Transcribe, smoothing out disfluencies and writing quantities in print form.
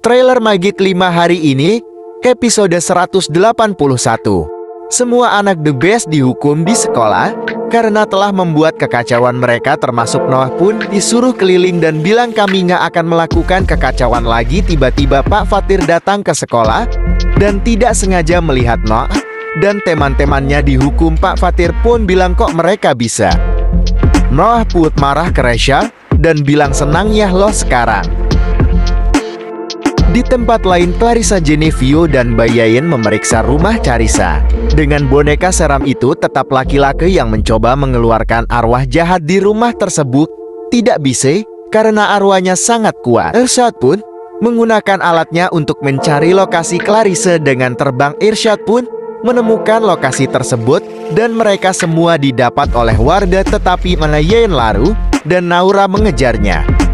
Trailer Magic 5 hari ini, episode 181. Semua anak The Best dihukum di sekolah karena telah membuat kekacauan mereka, termasuk Noah pun disuruh keliling dan bilang kami nggak akan melakukan kekacauan lagi. Tiba-tiba Pak Fatir datang ke sekolah dan tidak sengaja melihat Noah dan teman-temannya dihukum. Pak Fatir pun bilang kok mereka bisa. Noah pun marah ke Rachel dan bilang senang ya lo sekarang. Di tempat lain, Clarissa, Genevieve, dan Bayain memeriksa rumah Carissa. Dengan boneka seram itu, tetap laki-laki yang mencoba mengeluarkan arwah jahat di rumah tersebut tidak bisa karena arwahnya sangat kuat. Irsyad pun menggunakan alatnya untuk mencari lokasi Clarissa. Dengan terbang, Irsyad pun menemukan lokasi tersebut dan mereka semua didapat oleh Wardah, tetapi Bayain lari dan Naura mengejarnya.